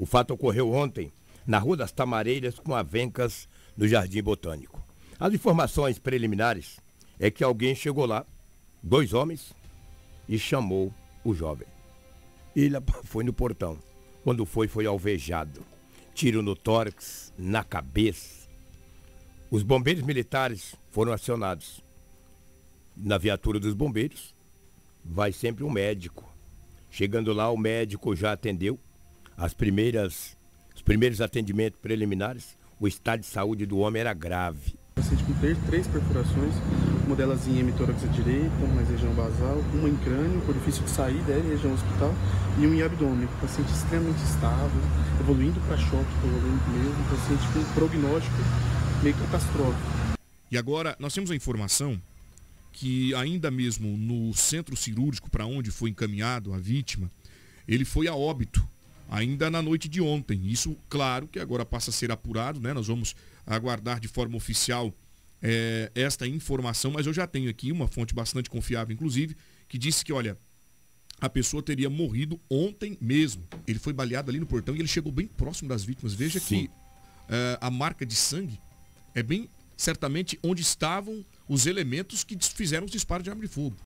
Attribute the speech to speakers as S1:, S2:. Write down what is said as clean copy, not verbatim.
S1: O fato ocorreu ontem na Rua das Tamareiras com Avencas, no Jardim Botânico. As informações preliminares é que alguém chegou lá, 2 homens, e chamou o jovem. Ele foi no portão. Quando foi alvejado. Tiro no tórax, na cabeça. Os bombeiros militares foram acionados. Na viatura dos bombeiros, vai sempre um médico. Chegando lá, o médico já atendeu os primeiros atendimentos preliminares. O estado de saúde do homem era grave.
S2: Paciente com 3 perfurações, uma delas em hemitórax direita, uma em região basal, uma em crânio, orifício de saída, região hospital, e um em abdômen. Paciente extremamente estável, evoluindo para choque, evoluindo mesmo, paciente com prognóstico meio catastrófico.
S3: E agora, nós temos a informação que ainda mesmo no centro cirúrgico para onde foi encaminhado a vítima, ele foi a óbito, ainda na noite de ontem. Isso, claro, que agora passa a ser apurado, né? Nós vamos aguardar de forma oficial esta informação, mas eu já tenho aqui uma fonte bastante confiável, inclusive, que disse que, olha, a pessoa teria morrido ontem mesmo. Ele foi baleado ali no portão e ele chegou bem próximo das vítimas. Veja
S1: Sim.
S3: que a marca de sangue é bem certamente onde estavam os elementos que fizeram os disparos de arma de fogo.